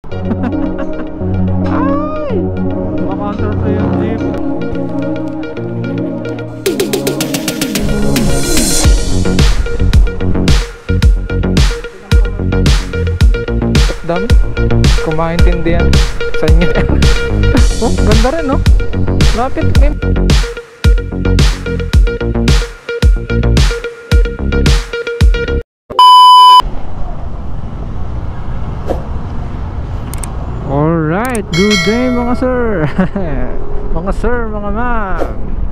Ay! Maka-counterflow yung jeep. Dami. Kung maintindihan sa inyo. Oh, ganda rin, no? Lapit eh. Alright, good day mga sir. Mga sir, mga ma'am.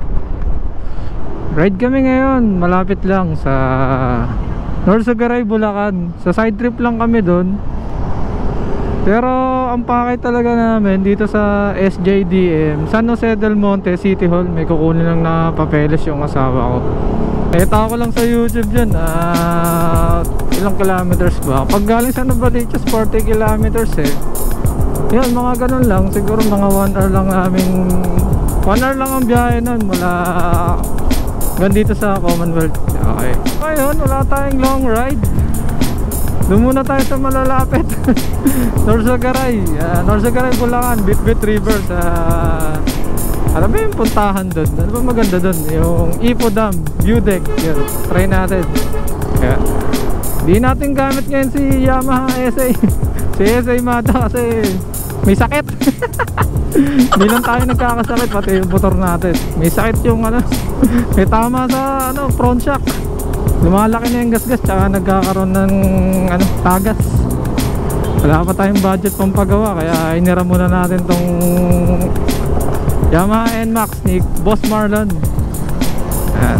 Ride kami ngayon, malapit lang sa Norzagaray, Bulacan. Sa side trip lang kami doon. Pero ang pakay talaga namin dito sa SJDM San Jose del Monte City Hall. May kukunin lang na papeles yung asawa ko. Kita ko lang sa YouTube dyan, ilang kilometers ba? Pag galing sa Novaliches 40 kilometers eh. Yan, mga ganun lang. Siguro mga 1 hour lang namin. 1 hour lang ang biyahe nun mula dito sa Commonwealth. Okay. Ngayon, wala tayong long ride. Doon muna tayo sa malalapit. Norzagaray, Norzagaray, Bulacan, Bitbit River sa ano ba yung puntahan doon? Ano ba maganda doon? Yung Ipo Dam, view deck. Yun, try natin. Kaya, di natin gamit ngayon si Yamaha SA. Si SA Mada kasi may sakit. Hindi lang tayo nagkakasakit, pati yung motor natin. May sakit yung ano, may tama sa ano, front shock. Lumalaki na yung gasgas, tsaka nagkakaroon ng ano, tagas. Wala pa tayong budget pang pagawa, kaya inira muna natin tong Yamaha NMAX ni Boss Marlon. Ayan.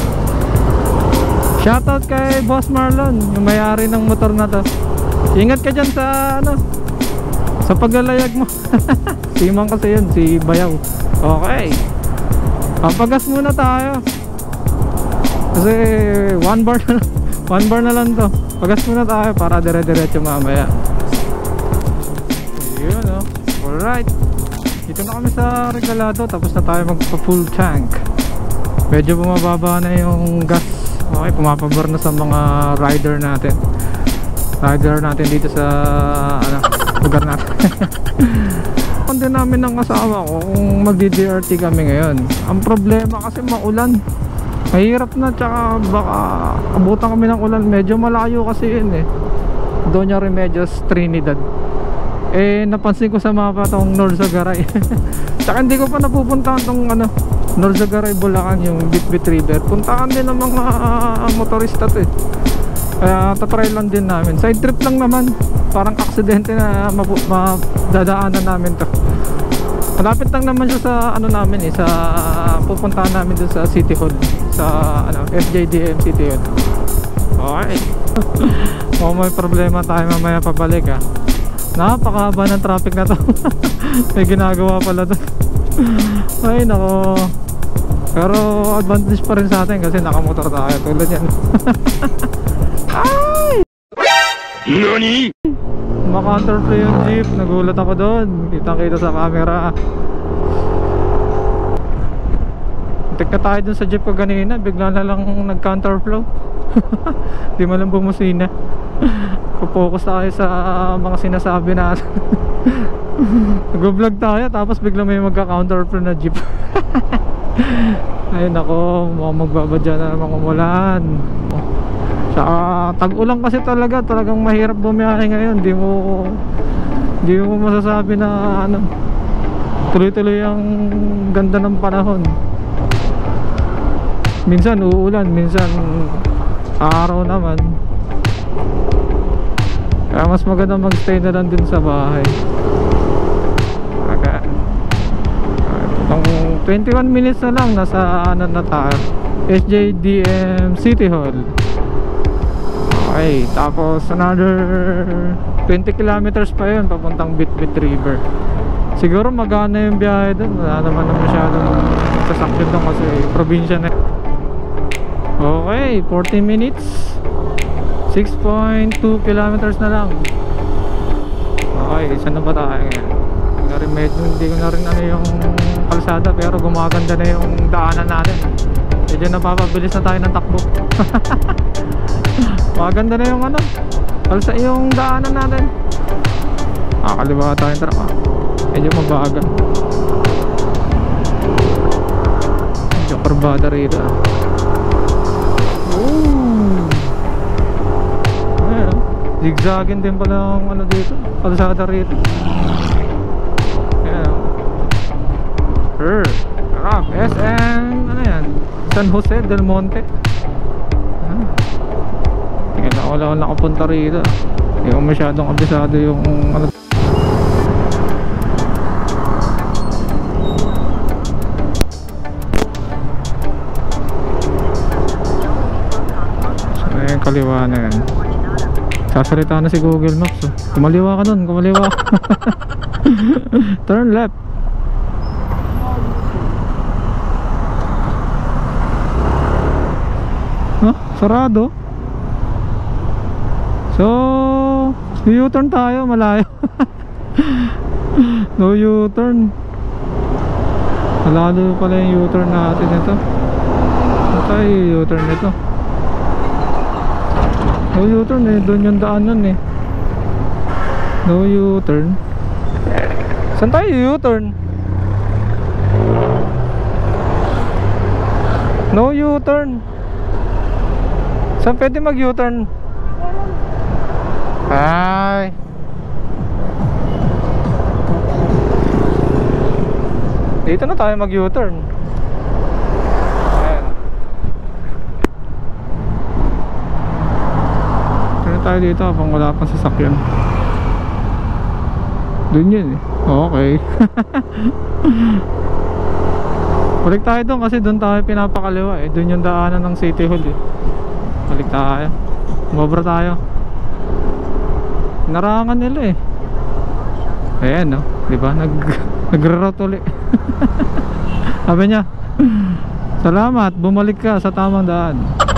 Shoutout kay Boss Marlon, yung may-ari ng motor na to. Ingat ka dyan sa ano, sa paglalayag mo. Simang kasi yun, si Bayaw. Okay, papagas muna tayo kasi 1 bar na lang to. Pagas muna tayo para dire-diretso mamaya. Yun, oh. Alright, dito na kami sa Regalado. Tapos na tayo magpa full tank. Medyo bumababa na yung gas. Okay, pumapabor na sa mga rider natin dito sa ano, lugar natin. Hindi namin ng asawa ko kung magdi-DRT kami ngayon. Ang problema kasi maulan. Mahirap na, tsaka baka abutan kami ng ulan. Medyo malayo kasi yun eh, Doña Remedios, Trinidad. Eh napansin ko sa mapa tong Norzagaray. Tsaka hindi ko pa napupuntahan tong ano, Norzagaray, Bulacan, yung Bitbit River. Puntahan din ng mga motorista to eh. Kaya tatry lang din namin. Side trip lang naman. Parang aksidente na madadaanan namin to. Malapit lang naman siya sa ano namin eh, sa pupuntahan namin dun sa City Hall, sa ano, SJDM City Hall. Okay. Oh, may problema tayo mamaya pabalik ah. Napakahaba ng traffic na to. May ginagawa pala to. Ay nako. Pero advantage pa rin sa atin kasi nakamotor tayo tulad yan. Ay! NANI? Maka-counterflow yung jeep. Nagulat ako doon. Kitang-kita sa camera. Tek na tayo dun sa jeep ko ganina. Bigla na lang nag-counterflow. Di mo lang bumusina. Focus tayo sa mga sinasabi natin. Nag-vlog tayo tapos bigla may magka-counterflow na jeep. Ay nako, magbabadya na mga umulan. Saka tag-ulang kasi talagang mahirap bumiyahe ngayon. Di mo masasabi na ano, tuloy-tuloy ang ganda ng panahon. Minsan uulan, minsan araw naman. Kaya mas maganda magstay na lang din sa bahay. Okay. 21 minutes na lang, nasa ano na tayo, SJDM City Hall. Okay, tapos another 20 kilometers pa yun papuntang Bitbit River. Siguro magana yung biyahe dun. Wala naman na masyadong sasakyan doon kasi probinsya na. Okay, 40 minutes, 6.2 kilometers na lang. Okay, saan na ba tayo ngayon? Hindi ko na rin ano yung kalsada, pero gumaganda na yung daanan natin. Medyo napapabilis na tayo ng takbo. Maganda na yung ano, yung daanan natin. Nakakaliwa tayong truck medyo mabagal. Medyo kurbada rito ayan, zigzagin din pala ang ano dito, kalsada rito. Ayan SM ano yan, San Jose del Monte. Ngayon ako lang nakapunta rito, hindi ko masyadong kabisado yung ano. So ayan, kaliwa na yan. Sasalita na si Google Maps kumaliwa ka dun, kumaliwa. Turn left. Huh? Sarado. So U-turn tayo, malayo. No U-turn. Malalo pala yung U-turn natin ito. Ano tayo U-turn ito? No U-turn eh, doon yung daanan eh. No U-turn. Saan tayo U-turn? No U-turn. Saan pwede mag U-turn? Ay, dito na tayo mag U-turn. Ayan. Turn tayo dito habang wala pang sasakyan. Doon yun eh. Okay. Balik tayo doon kasi doon tayo pinapakaliwa eh. Doon yung daanan ng City Hall eh. Balik tayo. Mobra tayo. Narangan nila eh. Ayan no, diba? Nagre-route ulit. Sabi niya, salamat, bumalik ka sa tamang daan.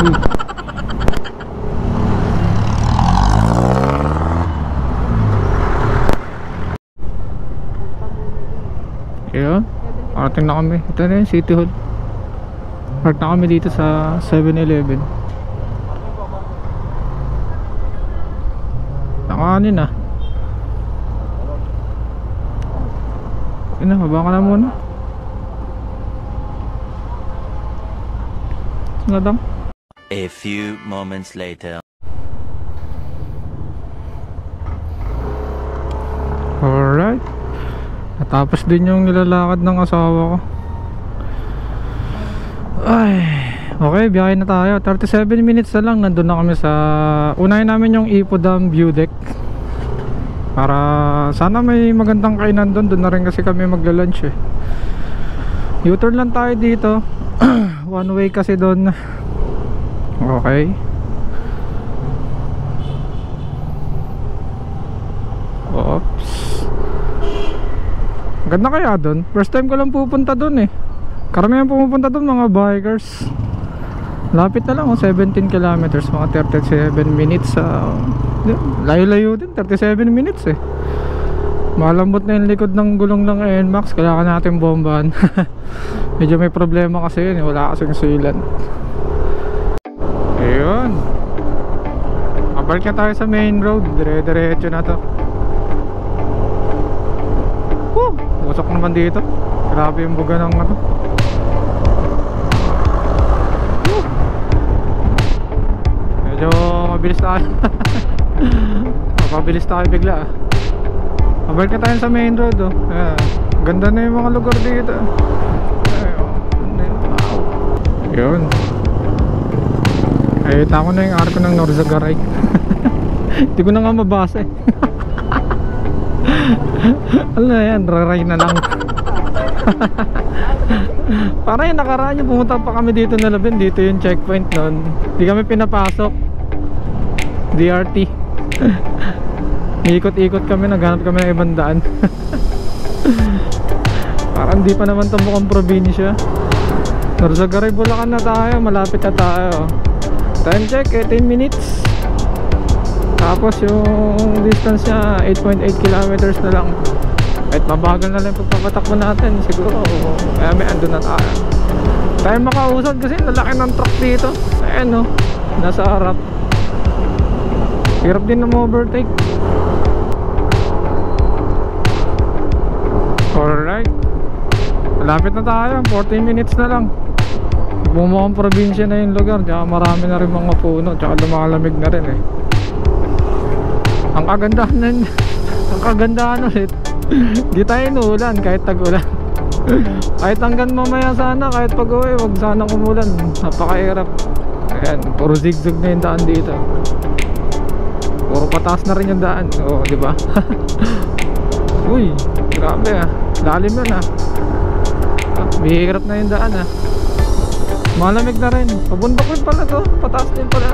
Ayun, parating na kami. Ito na yung City Hall. Park na kami dito sa 7-Eleven. Nakanin ah. Haba ka na muna. Sinadang. A few moments later. Alright. Natapos din yung nilalakad ng asawa ko. Ay, okay, biyahe na tayo. 37 minutes na lang, nandun na kami sa unahin namin yung Ipo Dam View Deck. Para sana may magandang kainan doon. Doon na rin kasi kami magla-lunch eh. U-turn lang tayo dito. One way kasi doon. Okay. Oops. Ganda kaya doon. First time ko lang pupunta doon eh. Karamihan pumupunta doon mga bikers. Lapit na lang 17 kilometers, mga 37 minutes. Layo-layo din, 37 minutes eh. Malambot na yung likod ng gulong ng NMAX. Kailangan natin bombahan. Medyo may problema kasi yun eh. Wala kasing sealant. Ayun, mabalik na tayo sa main road. Dire-diretso na to. Usok naman dito. Grabe yung buga ng ano. Medyo mabilis tayo. Mapabilis tayo bigla ah. Mabalik na tayo sa main road oh. Ganda na yung mga lugar dito. Wow. Yun. Ayita ko na yung arko ng Norzagaray. Hindi ko na nga mabasa eh. Ano na yan, raray na lang. Parang yung nakaraan yung pumunta pa kami dito na labin. Dito yung checkpoint nun. Hindi kami pinapasok. DRT. Ikot-ikot kami, naghanap kami ng ibang daan. Parang di pa naman ito mukhang probinsya. Norzagaray, Bulacan na tayo. Malapit na tayo. Time check, 18 minutes. Tapos yung distance niya 8.8 kilometers na lang. Kahit mabagal na lang yung pagpapatakbo natin, siguro kaya may andun na tayo. Tayo makausad kasi lalaki ng truck dito. Ayan o, nasa harap. Hirap din na ma-overtake. Malapit na tayo, 14 minutes na lang. Bumukhang probinsya na yung lugar, tsaka marami na rin mga puno, tsaka lumalamig na rin eh. Ang kagandahan nun, ang kagandahan ulit, di tayo inuulan kahit tag-ulan. Kahit hanggang mamaya sana, kahit pag-uwi, wag sana kumulan. Napakahirap. Ayan, puro zigzag na yung daan dito. Puro pataas na rin yung daan. Oo, di ba? Uy, grabe ah. Lalim na bihirap na yung daan ah. Malamig na rin. Pabundok rin pala to. Pataas din pala.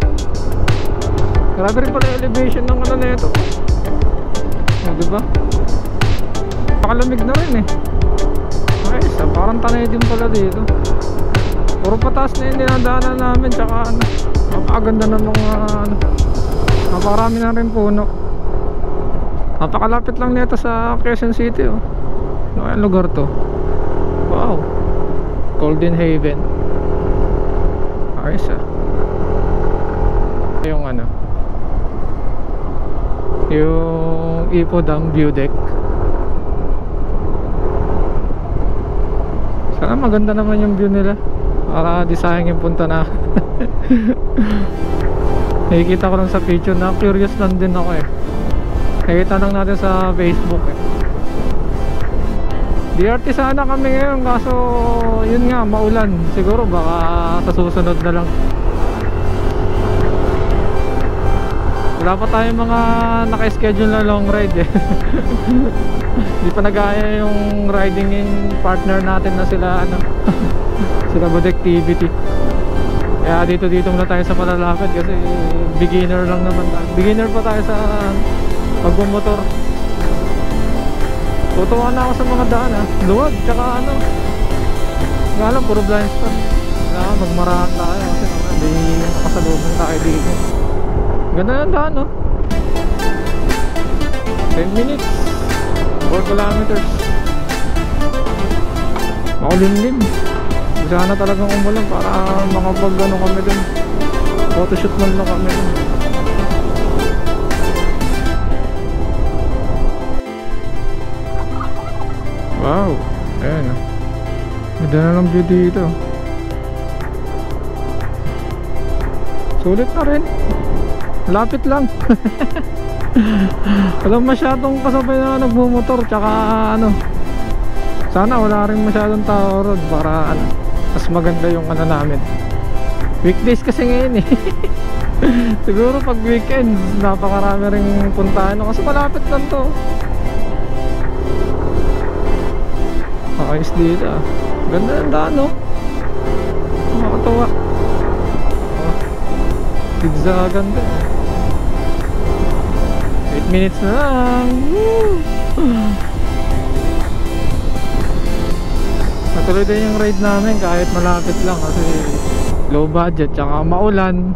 Grabe rin pala yung elevation ng ano na ito. O, diba? Pakalamig na rin eh. Ayos ah, parang tanay din pala dito. Puro pataas na yung dinadaanan namin. Tsaka ano, napakaganda ng mga ano, napakarami na rin puno. Napakalapit lang nito sa Quezon City oh. Ano kayang lugar to? Wow, Golden Haven. Ayos ah. Yung ano, yung Ipo Dam view deck. Sana maganda naman yung view nila, para di sayang yung punta na. Nakikita ko lang sa picture na, curious lang din ako eh. Nakikita lang natin sa Facebook eh. DRT sana kami ngayon, kaso yun nga, maulan. Siguro baka sa susunod na lang. Wala pa tayong mga naka-schedule na long ride eh. Di pa nagaya yung riding in partner natin na sila ano, sila Bodectivity. Kaya dito muna tayo sa palalakad kasi beginner lang naman tayo. Beginner pa tayo sa pagbumotor. Tutuwa na ako sa mga daan ha. Luwag, tsaka ano, nga lang puro blind spot. Kailangan magmarahan tayo kasi hindi nakasalubong tayo dito. Ganda ng daan no. 10 minutes 4 kilometers. Makulimlim. Sana talagang umulan para makapag ano kami dun, photoshoot man lang kami dun. Wow, ayan ah. Ganda na ng view dito. Sulit na rin. Lapit lang. Walang masyadong kasabay na nagmumotor. Tsaka ano, sana wala rin masyadong tao road para ano, mas maganda yung ano namin. Weekdays kasi ngayon eh. Siguro pag weekend napakarami ring puntahan kasi malapit lang to. Ayos dito ah. Ganda ng daan no. Nakakatawa. Oh, zigzagan din. 8 minutes na lang. Woo! Natuloy din yung ride namin kahit malapit lang kasi low budget tsaka maulan.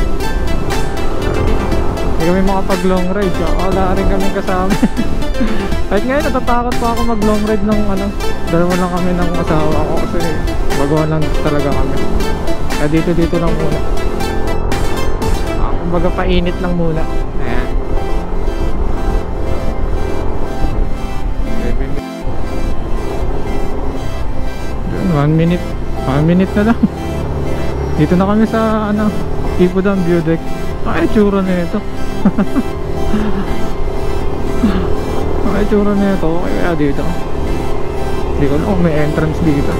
Hindi kami makapag long ride tsaka wala rin kami kasama. Kahit ngayon natatakot pa ako mag long ride ng ano, dalawa lang kami ng asawa ko kasi baguhan lang talaga kami. Kaya dito lang muna. Kumbaga painit lang muna. Ayan. 1 minute 1 minute na lang. Dito na kami sa ano, Ipo Dam view deck. Ay tsura na ito. Ay tsura na ito. Kaya dito hindi ko alam kung may entrance dito.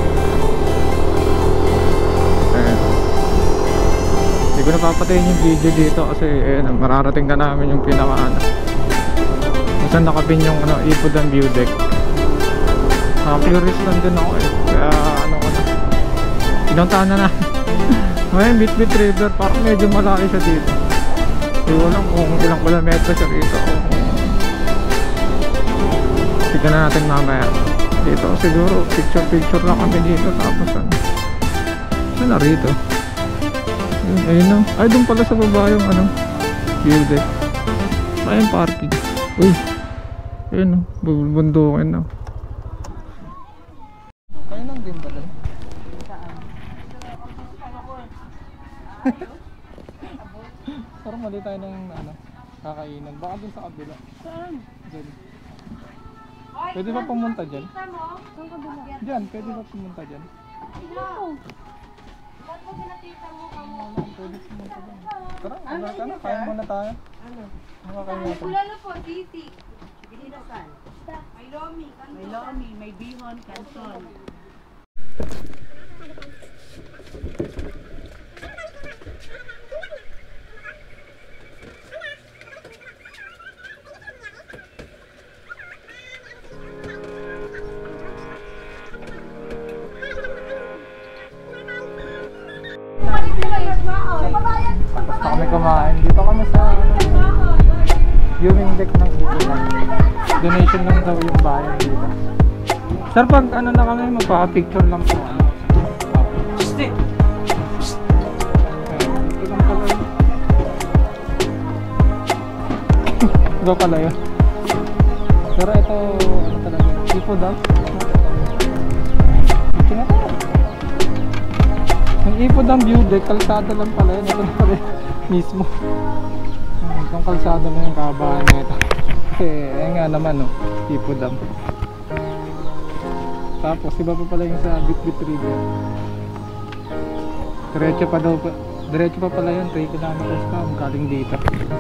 Ayan. Hindi ko napapatayin yung video dito kasi ayan, mararating na namin yung pinaka ano, saan nakapin yung ano, Ipo Dam view deck. Curious lang din ako eh. Kaya ano ko na, pinuntahan na namin. Ngayon Bitbit River, parang medyo malaki siya dito. Hindi ko alam kung ilang kilometro siya dito. Tignan na natin mamaya. Dito siguro picture lang kami dito. Tapos ano, saan na rito? Ayun na. Ay doon pala sa baba yung ano, view deck. Ayun parking. Uy, ayun o, bubundukin na. Ayun lang din pala. Parang mali tayo ng ano, kakainan. Baka dun sa kabila. Saan? Dun. Pwede ba pumunta dyan? Diyan, pwede ba pumunta dyan? Pwede pumunta dyan. Tara, wala ka na. Kaya muna tayo. Makakain natin. Wala po, titi. Binilasan. May lomi, kanton. May lomi, may bihon, kanton. Tapos na kami kumain. Dito kami sa viewing deck ng Ipulam. Donation lang daw yung bayan dito. Sir, pag ano na kami, magpaka-picture lang po. Stick! Ito lang pala yun. Ito pala yun. Pero ito, ano talaga, Ipulam. Ito na tayo. Yung Ipulam view deck, kalsada lang pala yun. Ito na pala yun mismo. Itong kalsada na yung kabahan na ito. Ayun nga naman, no, Ipulam. Tapos iba pa pala yung sa Bitbit River. Diretso pa pala yun, 3 kilometers pa galing dito.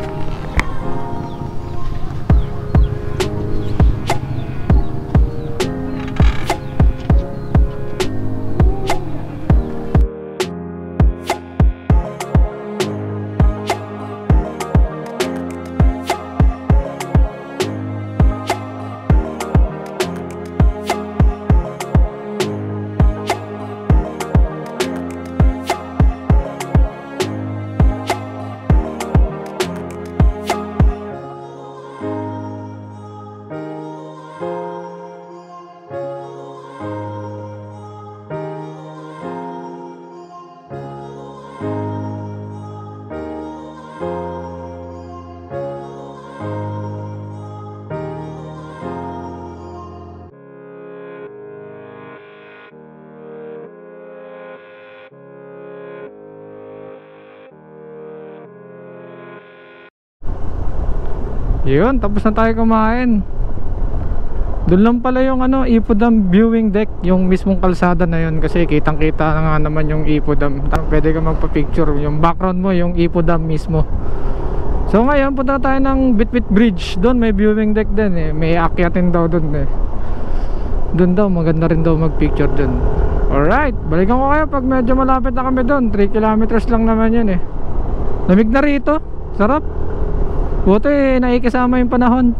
Yun, tapos na tayo kumain. Doon lang pala yung ano, Ipulam viewing deck, yung mismong kalsada na yun. Kasi kitang kita na nga naman yung Ipulam. Pwede ka magpa-picture, yung background mo yung Ipulam mismo. So ngayon, punta tayo ng Bitbit Bridge. Doon may viewing deck din eh. May akyatin daw doon eh. Doon daw, maganda rin daw mag-picture doon. Alright, balikan ko kayo pag medyo malapit na kami doon. 3 kilometers lang naman yun eh. Lamig na rito, sarap. Buti nakikisama yung panahon.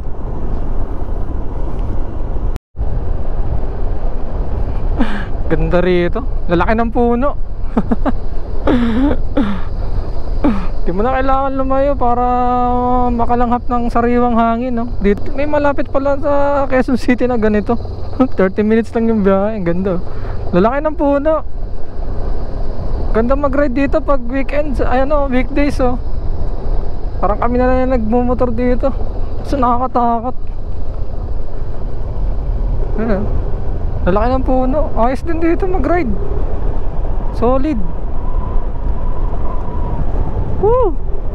Ganda rito. Lalaki ng puno. Di mo na kailangan lumayo para makalanghap ng sariwang hangin, no? Dito, may malapit pala sa Quezon City na ganito. 30 minutes lang yung biyahe. Ang ganda. Lalaki ng puno. Ganda mag-ride dito pag weekends. Ay ano, weekdays oh. Parang kami na lang yung nagmumotor dito. So nakakatakot. Ano? Lalaki ng puno. Ayos din dito mag-ride. Solid. Woo!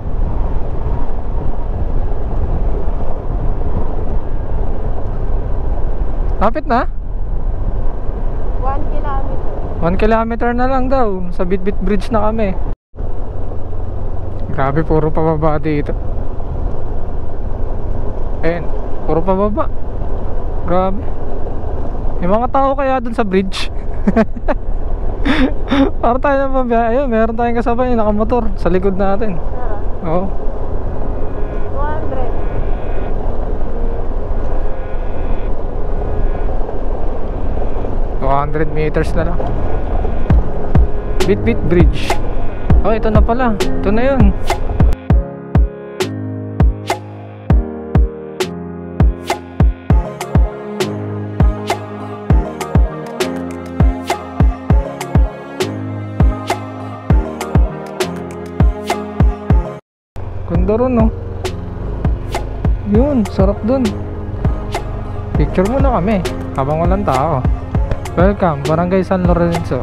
Lapit na? 1 kilometer. 1 kilometer na lang daw. Sa Bitbit Bridge na kami. Grabe, puro pababa dito. Ayan, puro pababa. Grabe. May mga tao kaya dun sa bridge. Para tayo na mabiyahe. Ayun, meron tayong kasabay nakamotor sa likod natin. Oo. 200 meters na lang. Bitbit Bridge. Oh, ito na pala. Ito na yun. Ganda ron, no? Yun, sarap dun. Picture muna kami habang walang tao. Welcome, Barangay San Lorenzo.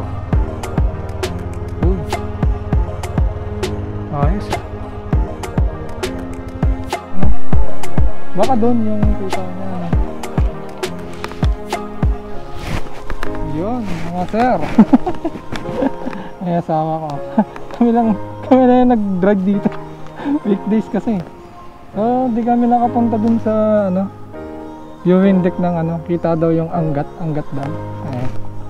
Ayos. Baka doon yung kita niya. mga sir. Ay, asama ko. kami lang yung nag-drive dito. Weekdays kasi. So, di kami nakapunta dun sa ano, viewing deck ng ano, kita daw yung anggat daw. Eh.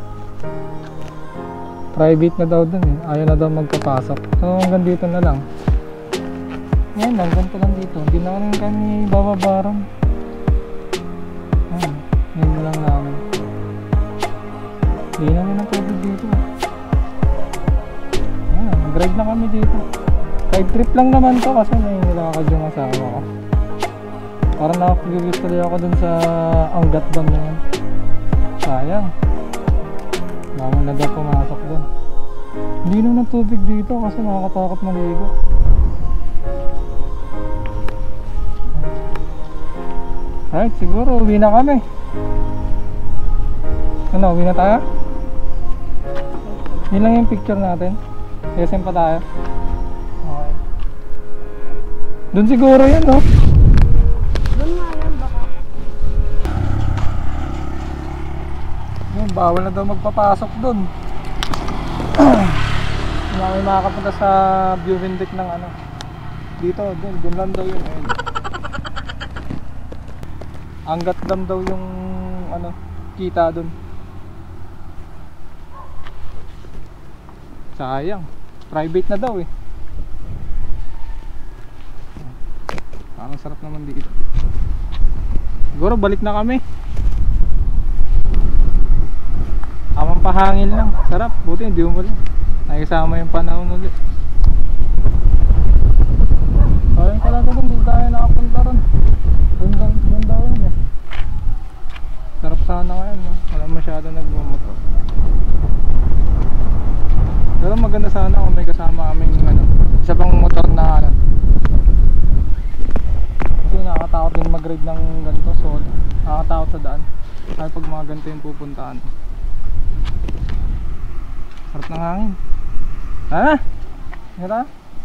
Private na daw dun eh. Ayaw na daw magkapasok. So, hanggang dito na lang. Ngayon lang, ganito lang dito. Hindi na rin kami bababaran. Ayan, ngayon na lang namin. Hindi namin ang tubig dito. Ayan, mag-ride na kami dito. Side trip lang naman to kasi may nilakad yung asawa ko. Parang nakakagigustuloy ako dun sa Angat Dam na yan. Sayang. Bawal na daw pumasok dun. Hindi naman ang tubig dito kasi nakakatakot maligo. Alright, siguro uwi na kami. Ano, uwi na tayo? Yun lang yung picture natin. SM pa tayo. Okay. Doon siguro yun, no? Doon nga yan, baka. Yun, bawal na daw magpapasok doon. Hindi na kami makakapunta sa viewing deck ng ano. Dito, doon lang daw yun. Ayun. Angat Dam daw yung ano, kita doon. Sayang, private na daw eh. Ang sarap naman dito. Siguro balik na kami. Amang pahangin lang. Sarap, buti hindi umuli. Nakisama yung panahon ulit. Sayang talaga doon, hindi tayo nakapunta ron. Doon daw yun eh. Sarap sana ngayon, no? Wala masyado nagmamotor. Pero maganda sana kung may kasama kaming ano, isa pang motor na ano. Kasi nakakatakot din mag-ride ng ganito, so nakakatakot sa daan. Kaya pag mga ganito yung pupuntaan. Sarap ng hangin. Ha? Hira?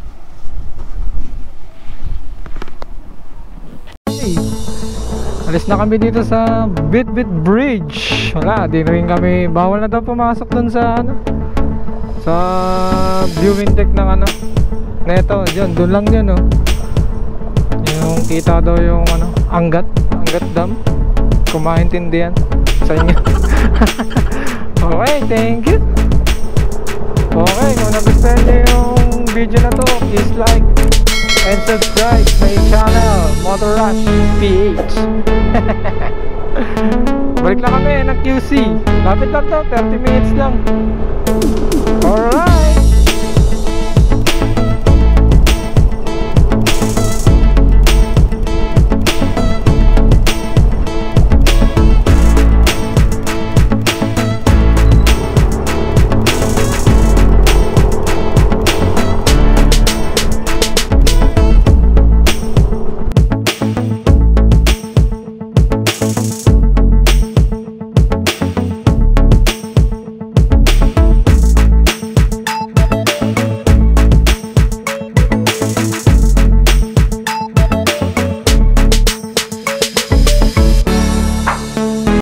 Hey, alis na kami dito sa Bitbit Bridge. Wala, di rin kami, bawal na daw pumasok dun sa ano, sa viewing deck ng ano neto, dyan, dun lang yun, oh. Yung kita daw yung ano, Angat Dam. Kung maintindihan sa inyo. Okay, thank you. Okay, kung nagustuhan nyo yung video na to, please like and subscribe my channel, Motor Rush PH. Balik na kami ng QC. Lapit lang to, 30 minutes lang. Alright.